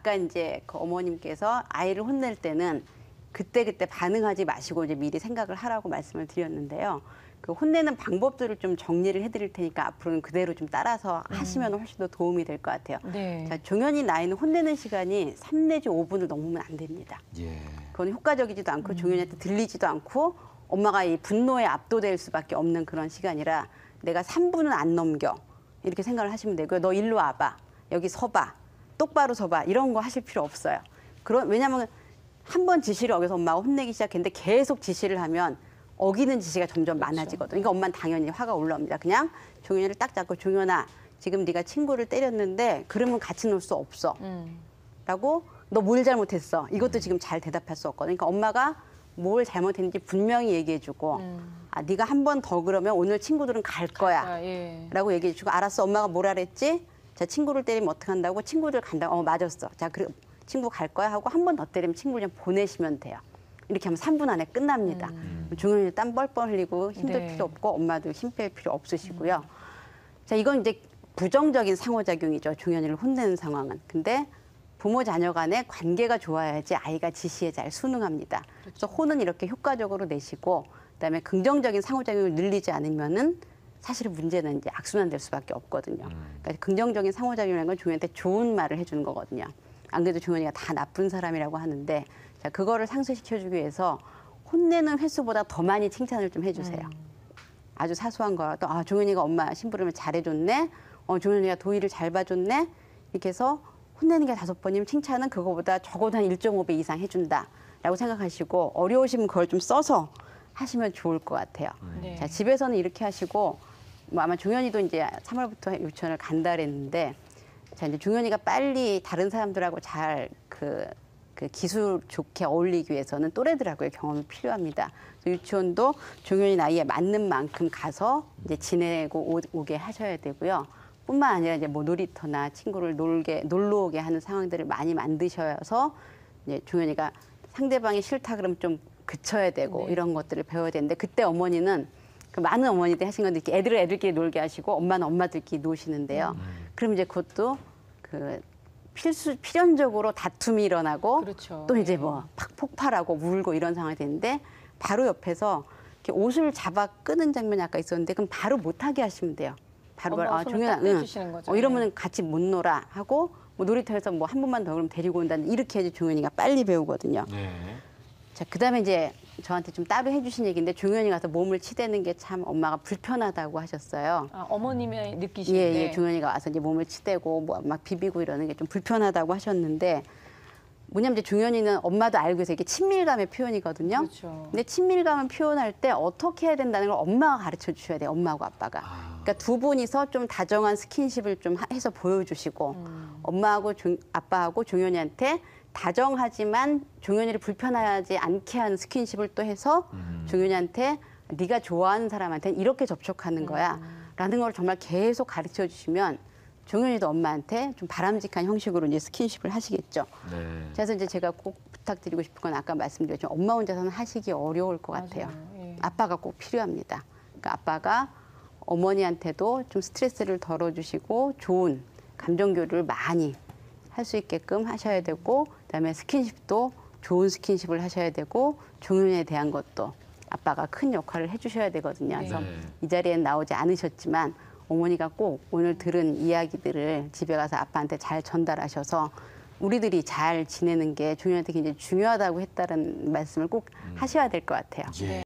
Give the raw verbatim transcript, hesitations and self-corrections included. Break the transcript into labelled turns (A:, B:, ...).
A: 아까 이제 그 어머님께서 아이를 혼낼 때는 그때그때 반응하지 마시고 이제 미리 생각을 하라고 말씀을 드렸는데요. 그 혼내는 방법들을 좀 정리를 해드릴 테니까 앞으로는 그대로 좀 따라서
B: 음.
A: 하시면 훨씬 더 도움이 될 것 같아요.
B: 네.
A: 자, 종현이 나이는 혼내는 시간이 삼 내지 오 분을 넘으면 안 됩니다.
C: 예.
A: 그건 효과적이지도 않고
B: 음.
A: 종현이한테 들리지도 않고 엄마가 이 분노에 압도될 수밖에 없는 그런 시간이라 내가 삼 분은 안 넘겨 이렇게 생각을 하시면 되고요. 너 일로 와봐. 여기 서봐. 똑바로 서봐. 이런 거 하실 필요 없어요. 그런 왜냐하면 한 번 지시를 어겨서 엄마가 혼내기 시작했는데 계속 지시를 하면 어기는 지시가 점점
B: 그렇죠.
A: 많아지거든요. 그러니까 엄마는 당연히 화가 올라옵니다. 그냥 종현이를 딱 잡고 종현아 지금 네가 친구를 때렸는데 그러면 같이 놀 수 없어.
B: 음.
A: 라고 너 뭘 잘못했어. 이것도 지금 잘 대답할 수 없거든요. 그러니까 엄마가 뭘 잘못했는지 분명히 얘기해주고
B: 음.
A: 아 네가 한 번 더 그러면 오늘 친구들은 갈 거야.
B: 아, 예.
A: 라고 얘기해주고 알았어. 엄마가 뭐라 그랬지? 자 친구를 때리면 어떡한다고? 친구들 간다. 어 맞았어. 자 그래 친구 갈 거야 하고 한 번 더 때리면 친구를 좀 보내시면 돼요. 이렇게 하면 삼 분 안에 끝납니다.
B: 음.
A: 종현이 땀 뻘뻘 흘리고 힘들
B: 네.
A: 필요 없고 엄마도 힘 뺄 필요 없으시고요. 자 이건 이제 부정적인 상호작용이죠. 종현이를 혼내는 상황은. 근데 부모 자녀 간의 관계가 좋아야지 아이가 지시에 잘 순응합니다. 그래서 혼은 이렇게 효과적으로 내시고 그다음에 긍정적인 상호작용을 늘리지 않으면은 사실은 문제는 이제 악순환될 수밖에 없거든요. 그러니까 긍정적인 상호작용이라는 건 종현이한테 좋은 말을 해주는 거거든요. 안 그래도 종현이가 다 나쁜 사람이라고 하는데 자 그거를 상쇄시켜주기 위해서 혼내는 횟수보다 더 많이 칭찬을 좀 해주세요.
B: 음.
A: 아주 사소한 거라도 아 종현이가 엄마 심부름을 잘해줬네. 어 종현이가 도의를 잘 봐줬네. 이렇게 해서 혼내는 게 다섯 번이면 칭찬은 그거보다 적어도 한 일 점 오 배 이상 해준다라고 생각하시고 어려우시면 그걸 좀 써서 하시면 좋을 것 같아요.
B: 네.
A: 자 집에서는 이렇게 하시고 뭐 아마 종현이도 이제 삼월부터 유치원을 간다 그랬는데 자 이제 종현이가 빨리 다른 사람들하고 잘 그 그 기술 좋게 어울리기 위해서는 또래들하고의 경험이 필요합니다. 유치원도 종현이 나이에 맞는 만큼 가서 이제 지내고 오, 오게 하셔야 되고요. 뿐만 아니라 이제 뭐 놀이터나 친구를 놀게 놀러 오게 하는 상황들을 많이 만드셔서 이제 종현이가 상대방이 싫다 그러면 좀 그쳐야 되고
B: 네.
A: 이런 것들을 배워야 되는데 그때 어머니는 그 많은 어머니들이 하신 건데 이렇게 애들을 애들끼리 놀게 하시고 엄마는 엄마들끼리 노시는데요.
C: 음.
A: 그럼 이제 그것도 그 필수 필연적으로 다툼이 일어나고
B: 그렇죠.
A: 또 이제
B: 예.
A: 뭐 팍 폭발하고 울고 이런 상황이 되는데 바로 옆에서 이렇게 옷을 잡아 끄는 장면이 아까 있었는데 그럼 바로 못하게 하시면 돼요. 바로
B: 엄마가
A: 아,
B: 손을
A: 종현아,
B: 딱 떼주시는 거죠.
A: 어, 이러면 같이 못 놀아 하고 뭐 놀이터에서 뭐 한 번만 더 그러면 데리고 온다는 이렇게 해야지 종현이가 빨리 배우거든요.
C: 네.
A: 자 그다음에 이제 저한테 좀 따로 해주신 얘기인데 종현이 가서 몸을 치대는 게 참 엄마가 불편하다고 하셨어요.
B: 아, 어머님이 느끼시는데.
A: 예, 예, 종현이가 와서 이제 몸을 치대고 뭐 막 비비고 이러는 게 좀 불편하다고 하셨는데 뭐냐면 이제 종현이는 엄마도 알고 있어요. 이게 친밀감의 표현이거든요.
B: 그렇죠.
A: 근데 친밀감을 표현할 때 어떻게 해야 된다는 걸 엄마가 가르쳐 주셔야 돼요. 엄마하고 아빠가.
C: 아.
A: 그러니까 두 분이서 좀 다정한 스킨십을 좀 하- 해서 보여주시고
B: 음.
A: 엄마하고 종, 아빠하고 종현이한테 다정하지만 종현이를 불편하지 않게 하는 스킨십을 또 해서
C: 음.
A: 종현이한테 네가 좋아하는 사람한테는 이렇게 접촉하는 거야 라는 걸 정말 계속 가르쳐 주시면 종현이도 엄마한테 좀 바람직한 형식으로 이제 스킨십을 하시겠죠.
C: 네.
A: 그래서 이제 제가 꼭 부탁드리고 싶은 건 아까 말씀드렸지만 엄마 혼자서는 하시기 어려울 것 같아요.
B: 맞아요. 예.
A: 아빠가 꼭 필요합니다. 그러니까 아빠가 어머니한테도 좀 스트레스를 덜어주시고 좋은 감정 교류를 많이 할 수 있게끔 하셔야 되고 그다음에 스킨십도 좋은 스킨십을 하셔야 되고 종현이에 대한 것도 아빠가 큰 역할을 해주셔야 되거든요. 그래서
C: 네.
A: 이 자리에는 나오지 않으셨지만 어머니가 꼭 오늘 들은 이야기들을 집에 가서 아빠한테 잘 전달하셔서 우리들이 잘 지내는 게 종현이한테 굉장히 중요하다고 했다는 말씀을 꼭 하셔야 될 것 같아요.
C: 예.